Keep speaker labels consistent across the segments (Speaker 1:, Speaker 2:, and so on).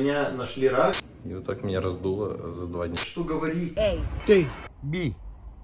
Speaker 1: меня нашли рак.
Speaker 2: И вот так меня раздуло за 2 дня.
Speaker 1: Что говори?
Speaker 3: Эй,
Speaker 1: ты, Би.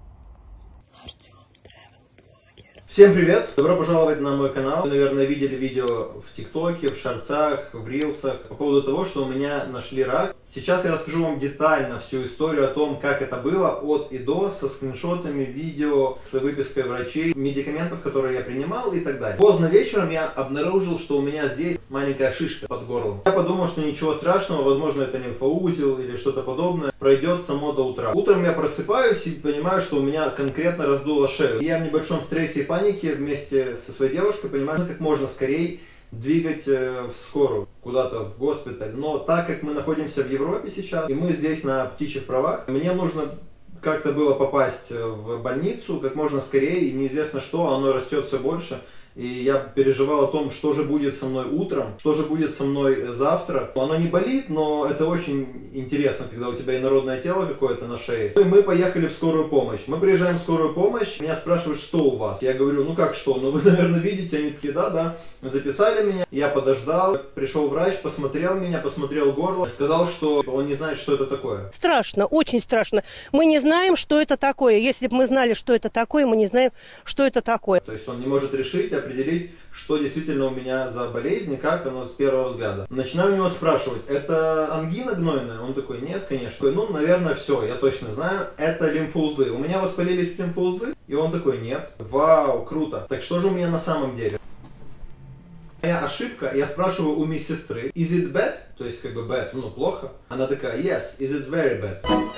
Speaker 1: Всем привет! Добро пожаловать на мой канал. Вы, наверное, видели видео в ТикТоке, в шортсах, в рилсах по поводу того, что у меня нашли рак. Сейчас я расскажу вам детально всю историю о том, как это было от и до, со скриншотами, видео, с выпиской врачей, медикаментов, которые я принимал и так далее. Поздно вечером я обнаружил, что у меня здесь маленькая шишка под горлом. Я подумал, что ничего страшного, возможно, это лимфоузел или что-то подобное, пройдет само до утра. Утром я просыпаюсь и понимаю, что у меня конкретно раздуло шею. И я в небольшом стрессе и панике вместе со своей девушкой понимаю, как можно скорее двигать в скорую, куда-то в госпиталь. Но так как мы находимся в Европе сейчас, и мы здесь на птичьих правах, мне нужно как-то было попасть в больницу как можно скорее, и неизвестно что, оно растет все больше. И я переживал о том, что же будет со мной утром, что же будет со мной завтра. Оно не болит, но это очень интересно, когда у тебя инородное тело какое-то на шее. И мы поехали в скорую помощь. Мы приезжаем в скорую помощь, меня спрашивают, что у вас. Я говорю, ну как что, ну вы, наверное, видите. Они такие, да. Записали меня, я подождал, пришел врач, посмотрел меня, посмотрел горло, сказал, что он не знает, что это такое.
Speaker 3: страшно, очень страшно. Мы не знаем, что это такое. Если бы мы знали, что это такое, мы не знаем, что это такое.
Speaker 1: То есть он не может решить, определить, что действительно у меня за болезнь и как оно с первого взгляда. Начинаю у него спрашивать, это ангина гнойная? Он такой, нет, конечно. Ну, наверное, все, я точно знаю, это лимфоузлы. У меня воспалились лимфоузлы? И он такой, нет. Вау, круто. Так что же у меня на самом деле? Моя ошибка, я спрашиваю у медсестры, is it bad? То есть как бы bad, ну плохо. Она такая, yes, is it very bad?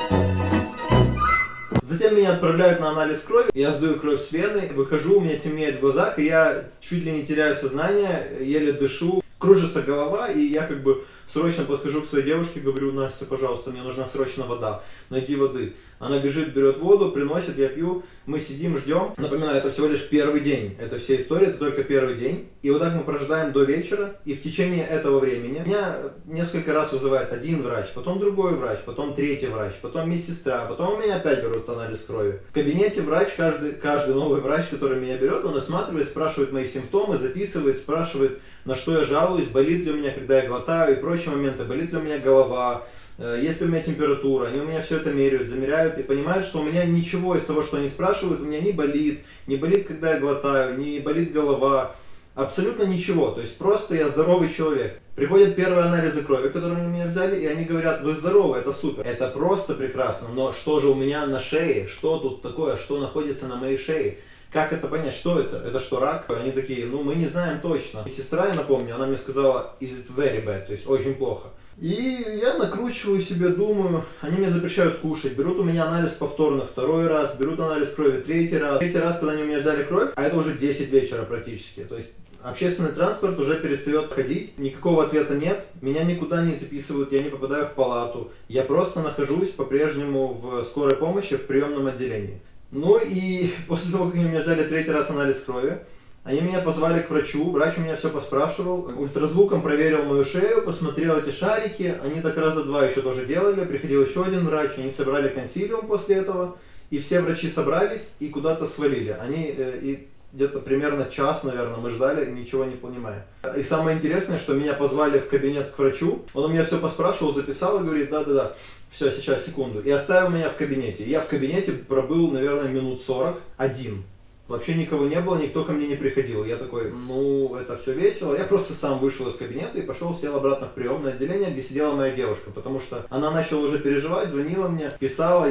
Speaker 1: Затем меня отправляют на анализ крови, я сдаю кровь с вены, выхожу, у меня темнеет в глазах, и я чуть ли не теряю сознание, еле дышу, кружится голова, и я как бы срочно подхожу к своей девушке, говорю, Настя, пожалуйста, мне нужна срочно вода, найди воды. Она бежит, берет воду, приносит, я пью, мы сидим, ждем. Напоминаю, это всего лишь первый день, это вся история, это только первый день. И вот так мы прожидаем до вечера, и в течение этого времени меня несколько раз вызывает один врач, потом другой врач, потом третий врач, потом медсестра, потом у меня опять берут анализ крови. В кабинете врач, каждый новый врач, который меня берет, он осматривает, спрашивает мои симптомы, записывает, спрашивает, на что я жалуюсь, болит ли у меня, когда я глотаю и прочие моменты, болит ли у меня голова, есть ли у меня температура, они у меня все это меряют, замеряют и понимают, что у меня ничего из того, что они спрашивают, у меня не болит, когда я глотаю, не болит голова, абсолютно ничего, то есть просто я здоровый человек. Приходят первые анализы крови, которые они у меня взяли, и они говорят, вы здоровы, это супер, это просто прекрасно, но что же у меня на шее, что тут такое, что находится на моей шее? Как это понять? Что это? Это что, рак? Они такие, ну мы не знаем точно. Сестра, я напомню, она мне сказала, is it very bad, то есть очень плохо. И я накручиваю себе, думаю, они мне запрещают кушать, берут у меня анализ повторно второй раз, берут анализ крови третий раз. Третий раз, когда они у меня взяли кровь, а это уже 10 вечера практически, то есть общественный транспорт уже перестает ходить, никакого ответа нет, меня никуда не записывают, я не попадаю в палату, я просто нахожусь по-прежнему в скорой помощи в приемном отделении. Ну и после того, как они у меня взяли третий раз анализ крови, они меня позвали к врачу, врач у меня все поспрашивал, ультразвуком проверил мою шею, посмотрел эти шарики, они так раза два еще тоже делали, приходил еще один врач, они собрали консилиум после этого, и все врачи собрались и куда-то свалили. Они и где-то примерно час, наверное, мы ждали, ничего не понимая. И самое интересное, что меня позвали в кабинет к врачу, он у меня все поспрашивал, записал и говорит, да, все, сейчас, секунду, и оставил меня в кабинете. Я в кабинете пробыл, наверное, минут 40 один. Вообще никого не было, никто ко мне не приходил. Я такой, ну, это все весело. Я просто сам вышел из кабинета и пошел, сел обратно в приемное отделение, где сидела моя девушка. Потому что она начала уже переживать, звонила мне, писала,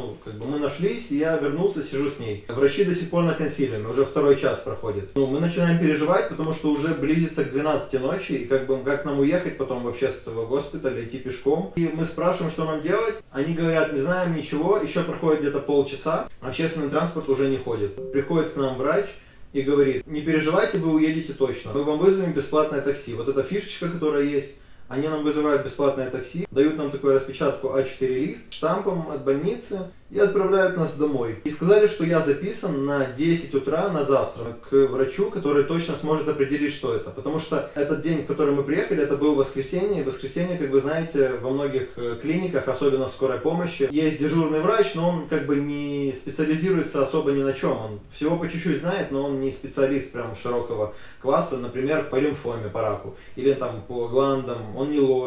Speaker 1: мы нашлись, и я вернулся, сижу с ней. Врачи до сих пор на консилиуме, уже второй час проходит. Мы начинаем переживать, потому что уже близится к 12 ночи, и как нам уехать потом вообще с этого госпиталя, идти пешком. И мы спрашиваем, что нам делать. Они говорят, не знаем ничего, еще проходит где-то полчаса, общественный транспорт уже не ходит. Приходит к нам врач и говорит, не переживайте, вы уедете точно, мы вам вызовем бесплатное такси. Вот эта фишечка, которая есть, они нам вызывают бесплатное такси, дают нам такую распечатку А4 лист с штампом от больницы и отправляют нас домой. И сказали, что я записан на 10 утра на завтра к врачу, который точно сможет определить, что это. Потому что этот день, в который мы приехали, это был воскресенье. И воскресенье, как вы знаете, во многих клиниках, особенно в скорой помощи, есть дежурный врач, но он как бы не специализируется особо ни на чем. Он всего по чуть-чуть знает, но он не специалист прям широкого класса, например, по лимфоме, по раку, или там по гландам, он не лор.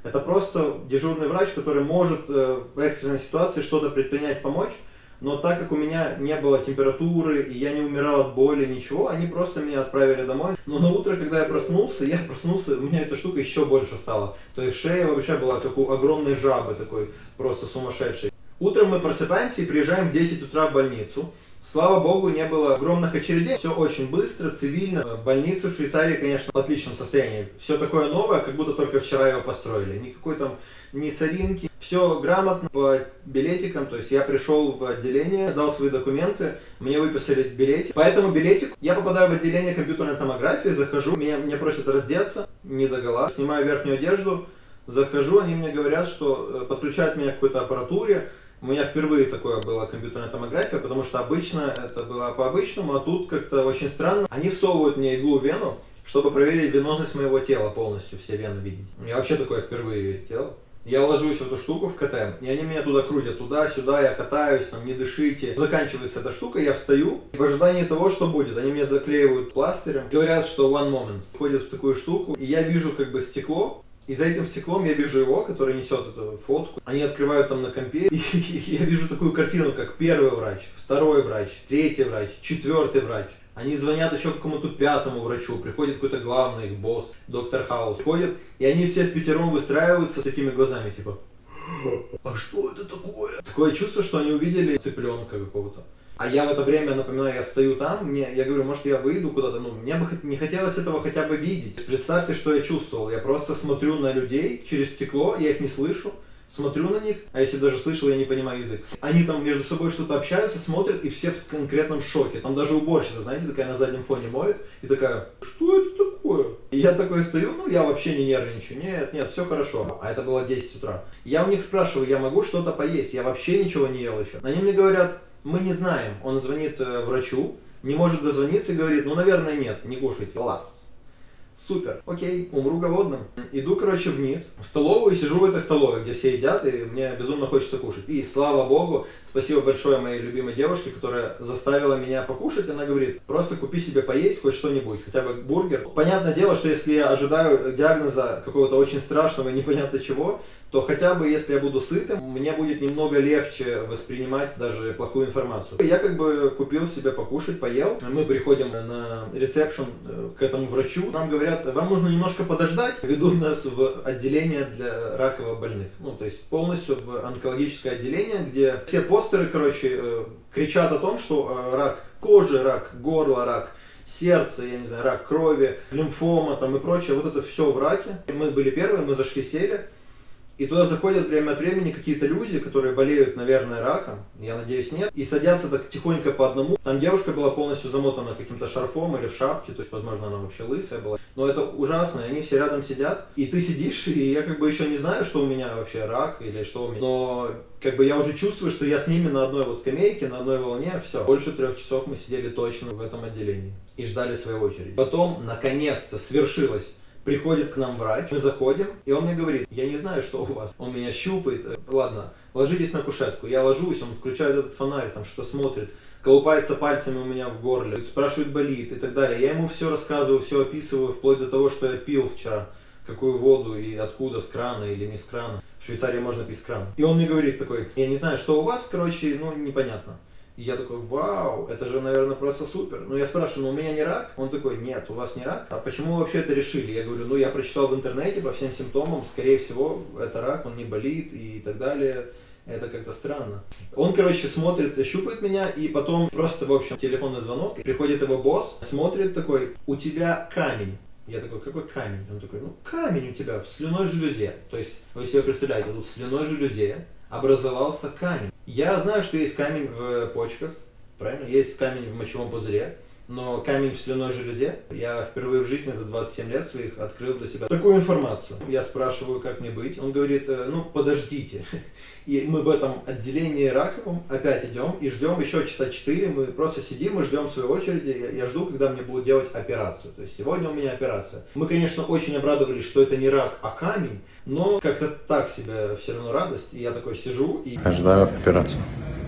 Speaker 1: Это просто дежурный врач, который может в экстренной ситуации что-то предпринять, помочь. Но так как у меня не было температуры, и я не умирал от боли, ничего, они просто меня отправили домой. Но на утро, когда я проснулся, у меня эта штука еще больше стала. То есть шея вообще была как у огромной жабы, такой просто сумасшедшей. Утром мы просыпаемся и приезжаем в 10 утра в больницу. Слава богу, не было огромных очередей, все очень быстро, цивильно. Больница в Швейцарии, конечно, в отличном состоянии. Все такое новое, как будто только вчера его построили. Никакой там ни соринки. Все грамотно по билетикам, то есть я пришел в отделение, дал свои документы, мне выписали билетик. По этому билетику я попадаю в отделение компьютерной томографии, захожу, меня просят раздеться, не догола, снимаю верхнюю одежду, захожу, они мне говорят, что подключают меня к какой-то аппаратуре. У меня впервые такое была компьютерная томография, потому что обычно это было по-обычному, а тут как-то очень странно. Они всовывают мне иглу в вену, чтобы проверить венозность моего тела полностью, все вены видеть. Я вообще такое впервые делал. Я ложусь в эту штуку в КТ, и они меня туда крутят, туда-сюда, я катаюсь, там, не дышите. Заканчивается эта штука, я встаю, в ожидании того, что будет. Они меня заклеивают пластырем, говорят, что one moment. Входят в такую штуку, и я вижу как бы стекло, и за этим стеклом я вижу его, который несет эту фотку. Они открывают там на компе, и я вижу такую картину, как первый врач, второй врач, третий врач, четвертый врач. Они звонят еще какому-то пятому врачу, приходит какой-то главный их босс, доктор Хаус. Приходит, и они все впятером выстраиваются с такими глазами, типа, а что это такое? Такое чувство, что они увидели цыпленка какого-то. А я в это время, напоминаю, я стою там, я говорю, может я выйду куда-то, мне бы не хотелось этого хотя бы видеть. Представьте, что я чувствовал, я просто смотрю на людей через стекло, я их не слышу. Смотрю на них, а если даже слышал, я не понимаю язык. Они там между собой что-то общаются, смотрят, и все в конкретном шоке. Там даже уборщица, знаете, такая на заднем фоне моет, и такая, что это такое? И я такой стою, я вообще не нервничаю, нет, все хорошо. А это было 10 утра. Я у них спрашиваю, я могу что-то поесть? Я вообще ничего не ел еще. Они мне говорят, мы не знаем. Он звонит врачу, не может дозвониться и говорит, наверное, нет, не кушайте. Класс. Супер, окей, умру голодным. Иду, вниз, в столовую, и сижу в этой столовой, где все едят, и мне безумно хочется кушать. И слава богу, спасибо большое моей любимой девушке, которая заставила меня покушать. Она говорит, просто купи себе поесть хоть что-нибудь, хотя бы бургер. Понятное дело, что если я ожидаю диагноза какого-то очень страшного и непонятно чего, то хотя бы если я буду сытым, мне будет немного легче воспринимать даже плохую информацию. Я купил себе покушать, поел. Мы приходим на ресепшн к этому врачу. Нам говорят, вам нужно немножко подождать. Ведут нас в отделение для раково больных. То есть полностью в онкологическое отделение, где все постеры, кричат о том, что рак кожи, рак горла, рак сердца, я не знаю, рак крови, лимфома и прочее. Вот это все в раке. Мы были первые, мы зашли, сели. И туда заходят время от времени какие-то люди, которые болеют, наверное, раком, я надеюсь, нет, и садятся так тихонько по одному. Там девушка была полностью замотана каким-то шарфом или в шапке, то есть, возможно, она вообще лысая была. Но это ужасно, и они все рядом сидят, и ты сидишь, и я еще не знаю, что у меня вообще рак или что у меня. Но я уже чувствую, что я с ними на одной скамейке, на одной волне, все. Больше 3 часов мы сидели точно в этом отделении и ждали своей очереди. Потом, наконец-то, свершилось. Приходит к нам врач, мы заходим, и он мне говорит, я не знаю, что у вас. Он меня щупает, ладно, ложитесь на кушетку. Я ложусь, он включает этот фонарь, что смотрит, колупается пальцами у меня в горле, спрашивает, болит и так далее. Я ему все рассказываю, все описываю, вплоть до того, что я пил вчера, какую воду и откуда, с крана или не с крана. В Швейцарии можно пить с крана. И он мне говорит такой, я не знаю, что у вас, непонятно. И я такой, вау, это же, наверное, просто супер. Я спрашиваю, у меня не рак? Он такой, нет, у вас не рак. А почему вы вообще это решили? Я говорю, я прочитал в интернете по всем симптомам, скорее всего, это рак, он не болит и так далее. Это как-то странно. Он, смотрит, щупает меня, и потом просто, в общем, телефонный звонок. Приходит его босс, смотрит такой, у тебя камень. Я такой, какой камень? Он такой, камень у тебя в слюнной железе. То есть, вы себе представляете, тут в слюнной железе образовался камень. Я знаю, что есть камень в почках, правильно? Есть камень в мочевом пузыре, но камень в слюнной железе, я впервые в жизни, за 27 лет своих, открыл для себя такую информацию. Я спрашиваю, как мне быть. Он говорит, подождите. И мы в этом отделении раковом опять идем и ждем еще часа 4. Мы просто сидим и ждем своей очереди. Я жду, когда мне будут делать операцию. То есть сегодня у меня операция. Мы, конечно, очень обрадовались, что это не рак, а камень. Но как-то так себе все равно радость. И я такой сижу и...
Speaker 2: Ожидаю операцию.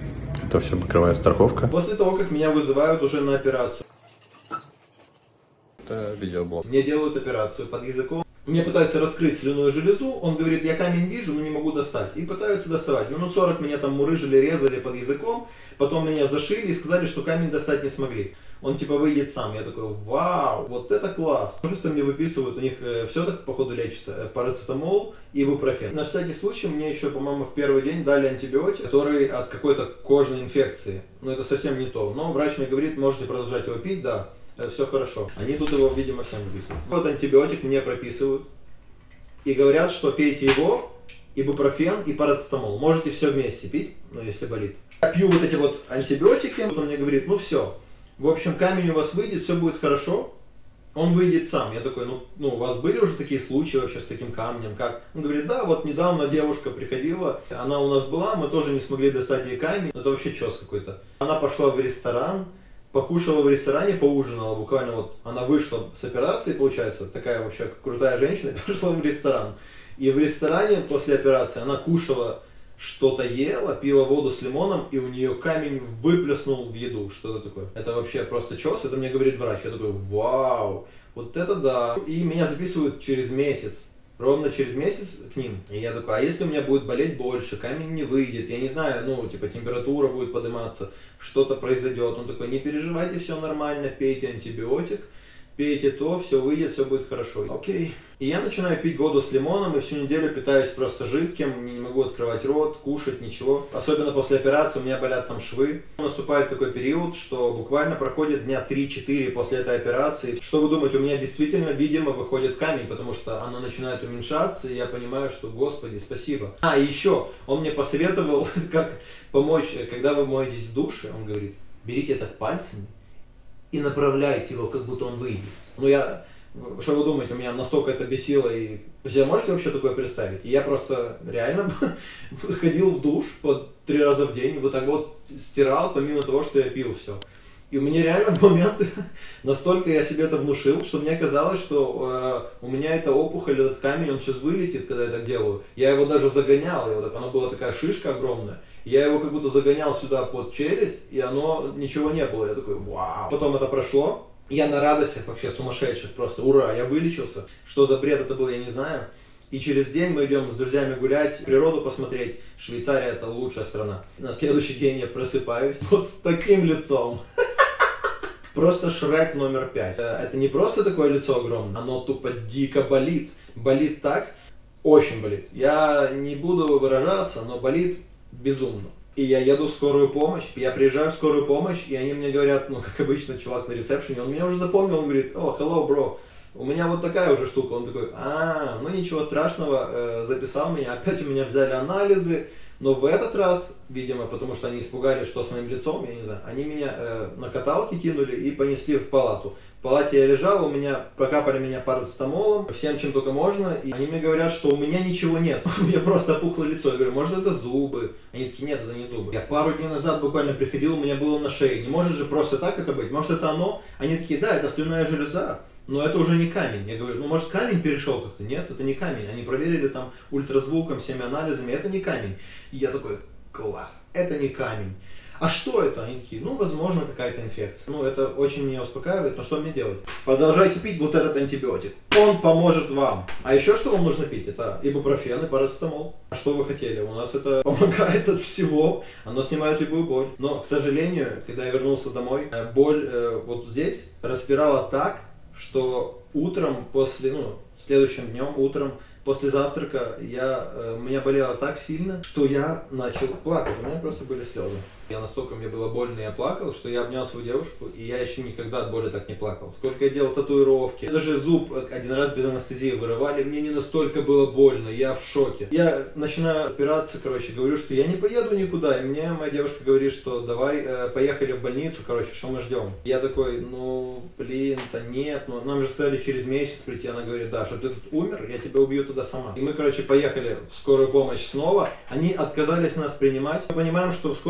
Speaker 2: Это все покрывает страховка.
Speaker 1: После того, как меня вызывают уже на операцию.
Speaker 2: Это видеоблог.
Speaker 1: Мне делают операцию под языком. Мне пытаются раскрыть слюнную железу, он говорит, я камень вижу, но не могу достать. И пытаются доставать. Минут 40 меня там мурыжили, резали под языком, потом меня зашили и сказали, что камень достать не смогли. Он типа выйдет сам. Я такой, вау, вот это класс. Просто мне выписывают, у них все так походу лечится, парацетамол и ибупрофен. На всякий случай мне еще, по-моему, в первый день дали антибиотик, который от какой-то кожной инфекции. Но это совсем не то. Но врач мне говорит, можете продолжать его пить, да. Все хорошо. Они тут его, видимо, всем выписывают. Вот антибиотик мне прописывают. И говорят, что пейте его, ибупрофен и парацетамол. Можете все вместе пить, ну, если болит. Я пью вот эти вот антибиотики. Вот он мне говорит, ну все. В общем, камень у вас выйдет, все будет хорошо. Он выйдет сам. Я такой, ну у вас были уже такие случаи вообще с таким камнем? Как? Он говорит, да, вот недавно девушка приходила. Она у нас была, мы тоже не смогли достать ей камень. Это вообще чёс какой-то. Она пошла в ресторан. Покушала в ресторане, поужинала, буквально вот она вышла с операции, получается, такая вообще крутая женщина, пошла в ресторан. И в ресторане после операции она кушала, что-то ела, пила воду с лимоном, и у нее камень выплеснул в еду, что-то такое. Это вообще просто чёс, это мне говорит врач. Я такой, вау, вот это да. И меня записывают через месяц. Ровно через месяц к ним. И я такой, а если у меня будет болеть больше, камень не выйдет, я не знаю, ну, типа, температура будет подниматься, что-то произойдет. Он такой, не переживайте, все нормально, пейте антибиотик, пейте то, все выйдет, все будет хорошо. Окей. И я начинаю пить воду с лимоном, и всю неделю питаюсь просто жидким, не могу открывать рот, кушать, ничего. Особенно после операции у меня болят там швы. Наступает такой период, что буквально проходит дня 3-4 после этой операции. Что вы думаете, у меня действительно, видимо, выходит камень, потому что оно начинает уменьшаться, и я понимаю, что, господи, спасибо. А, и еще, он мне посоветовал, как помочь, когда вы моетесь в душе, он говорит, берите так пальцами и направляйте его, как будто он выйдет. Ну я... Что вы думаете, у меня настолько это бесило, и вы можете вообще такое представить? И я просто реально ходил в душ по 3 раза в день, и вот так вот стирал, помимо того, что я пил все. И у меня реально в момент настолько я себе это внушил, что мне казалось, что у меня эта опухоль, этот камень, он сейчас вылетит, когда я так делаю. Я его даже загонял, она была такая шишка огромная. Я его как будто загонял сюда под челюсть, и оно, ничего не было. Я такой, вау. Потом это прошло. Я на радостях вообще сумасшедших, просто ура, я вылечился. Что за бред это был, я не знаю. И через день мы идем с друзьями гулять, природу посмотреть. Швейцария это лучшая страна. На следующий день я просыпаюсь вот с таким лицом. Просто Шрек номер 5. Это не просто такое лицо огромное, оно тупо дико болит. Болит так, очень болит. Я не буду выражаться, но болит безумно. И я еду в скорую помощь, я приезжаю в скорую помощь, и они мне говорят, ну, как обычно, чувак на ресепшене, он меня уже запомнил, он говорит, о, hello, bro, у меня вот такая уже штука. Он такой, ну ничего страшного, записал меня, опять у меня взяли анализы, но в этот раз, видимо, потому что они испугались, что с моим лицом, я не знаю, они меня на каталке кинули и понесли в палату. В палате я лежал, у меня прокапали меня парацетамолом, всем чем только можно, и они мне говорят, что у меня ничего нет, у меня просто опухло лицо. Я говорю, может это зубы? Они такие, нет, это не зубы. Я пару дней назад буквально приходил, у меня было на шее, не может же просто так это быть, может это оно? Они такие, да, это слюнная железа, но это уже не камень. Я говорю, ну может камень перешел как-то? Нет, это не камень. Они проверили там ультразвуком, всеми анализами, это не камень. И я такой, класс, это не камень. А что это? Они такие, ну, возможно, какая-то инфекция. Ну, это очень меня успокаивает, но что мне делать? Продолжайте пить вот этот антибиотик. Он поможет вам. А еще что вам нужно пить? Это ибупрофен и парацетамол. А что вы хотели? У нас это помогает от всего. Оно снимает любую боль. Но, к сожалению, когда я вернулся домой, боль вот здесь распирала так, что утром после, следующим днем, утром, после завтрака у меня болело так сильно, что я начал плакать. У меня просто были слезы. Настолько мне было больно, я плакал, что я обнял свою девушку, и я еще никогда от боли так не плакал. Сколько я делал татуировки, даже зуб один раз без анестезии вырывали, мне не настолько было больно, я в шоке. Я начинаю опираться, говорю, что я не поеду никуда, и мне моя девушка говорит, что давай поехали в больницу, что мы ждем. Я такой, блин-то нет, нам же сказали через месяц прийти, она говорит, да, что ты тут умер, я тебя убью туда сама. И мы, поехали в скорую помощь снова, они отказались нас принимать. Мы понимаем, что в скорой помощи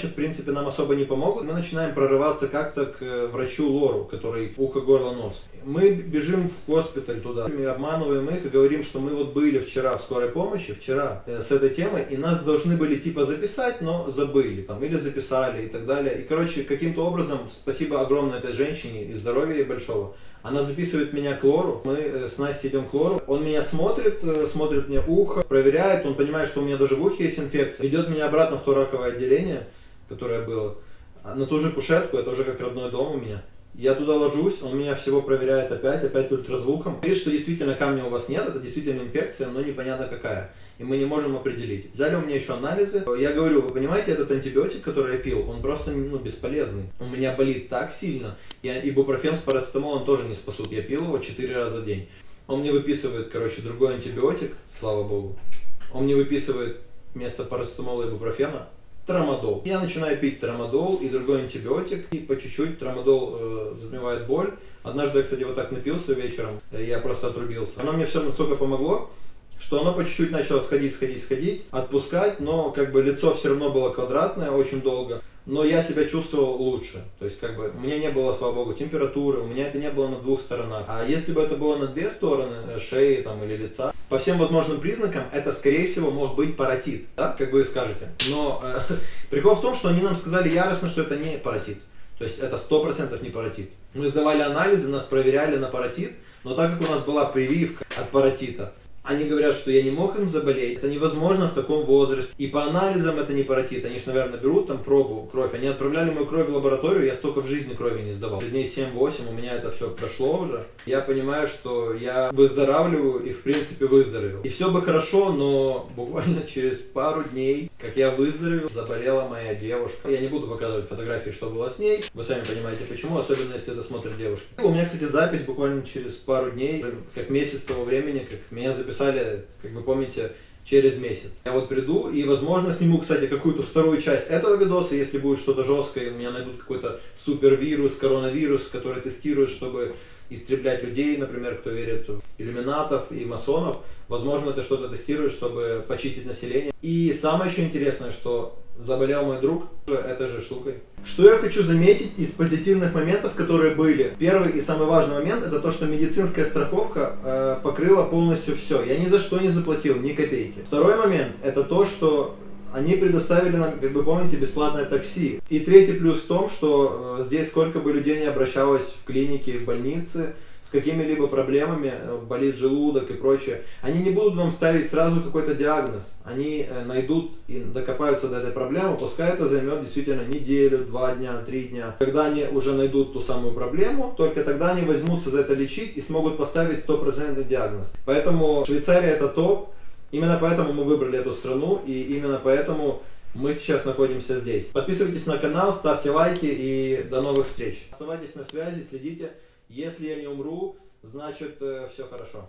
Speaker 1: врачи, в принципе, нам особо не помогут. Мы начинаем прорываться как-то к врачу Лору, который ухо, горло, нос. Мы бежим в госпиталь туда, мы обманываем их и говорим, что мы вот были вчера в скорой помощи, с этой темой, и нас должны были типа записать, но забыли, там, или записали и так далее. И, короче, каким-то образом, спасибо огромное этой женщине и здоровья ей большого, она записывает меня к Лору, мы с Настей идем к Лору, он меня смотрит мне ухо, проверяет, он понимает, что у меня даже в ухе есть инфекция, ведет меня обратно в то раковое отделение, которое было, на ту же кушетку, это уже как родной дом у меня. Я туда ложусь, он меня всего проверяет опять ультразвуком. Говорит, что действительно камня у вас нет, это действительно инфекция, но непонятно какая. И мы не можем определить. Взяли у меня еще анализы. Я говорю, вы понимаете, этот антибиотик, который я пил, он просто бесполезный. У меня болит так сильно. Ибупрофен с парацетамолом тоже не спасут. Я пил его 4 раза в день. Он мне выписывает, другой антибиотик, слава богу. Он мне выписывает вместо парацетамола и ибупрофена трамадол. Я начинаю пить трамадол и другой антибиотик, и по чуть-чуть трамадол затмевает боль. Однажды я, кстати, вот так напился вечером, я просто отрубился. Оно мне все настолько помогло, что оно по чуть-чуть начало сходить, отпускать, но лицо все равно было квадратное очень долго. Но я себя чувствовал лучше. То есть, у меня не было, слава богу, температуры, у меня это не было на 2 сторонах. А если бы это было на 2 стороны, шеи или лица, по всем возможным признакам, это, скорее всего, мог быть паротит, да, как вы скажете. Но прикол в том, что они нам сказали яростно, что это не паротит. То есть, это 100% не паротит. Мы сдавали анализы, нас проверяли на паротит, но так как у нас была прививка от паротита, они говорят, что я не мог им заболеть. Это невозможно в таком возрасте. И по анализам это не паротит. Они же, наверное, берут пробу, кровь. Они отправляли мою кровь в лабораторию. Я столько в жизни крови не сдавал. Дней 7-8 у меня это все прошло уже. Я понимаю, что я выздоравливаю и в принципе выздоровел. И все бы хорошо, но буквально через пару дней, как я выздоровел, заболела моя девушка. Я не буду показывать фотографии, что было с ней. Вы сами понимаете почему, особенно если это смотрят девушки. У меня, кстати, запись буквально через пару дней, как месяц того времени, как меня записали, как вы помните, через месяц. Я вот приду и, возможно, сниму, кстати, какую-то вторую часть этого видоса, если будет что-то жесткое, у меня найдут какой-то супервирус, коронавирус, который тестируют, чтобы истреблять людей, например, кто верит в иллюминатов и масонов. Возможно, это что-то тестирует, чтобы почистить население. И самое еще интересное, что заболел мой друг этой же штукой. Что я хочу заметить из позитивных моментов, которые были. Первый и самый важный момент, это то, что медицинская страховка покрыла полностью все. Я ни за что не заплатил, ни копейки. Второй момент, это то, что они предоставили нам, как вы помните, бесплатное такси. И третий плюс в том, что здесь сколько бы людей не обращалось в клинике, в больнице, с какими-либо проблемами, болит желудок и прочее, они не будут вам ставить сразу какой-то диагноз. Они найдут и докопаются до этой проблемы, пускай это займет действительно неделю, 2 дня, 3 дня. Когда они уже найдут ту самую проблему, только тогда они возьмутся за это лечить и смогут поставить 100% диагноз. Поэтому Швейцария это топ, именно поэтому мы выбрали эту страну и именно поэтому мы сейчас находимся здесь. Подписывайтесь на канал, ставьте лайки и до новых встреч. Оставайтесь на связи, следите. Если я не умру, значит все хорошо.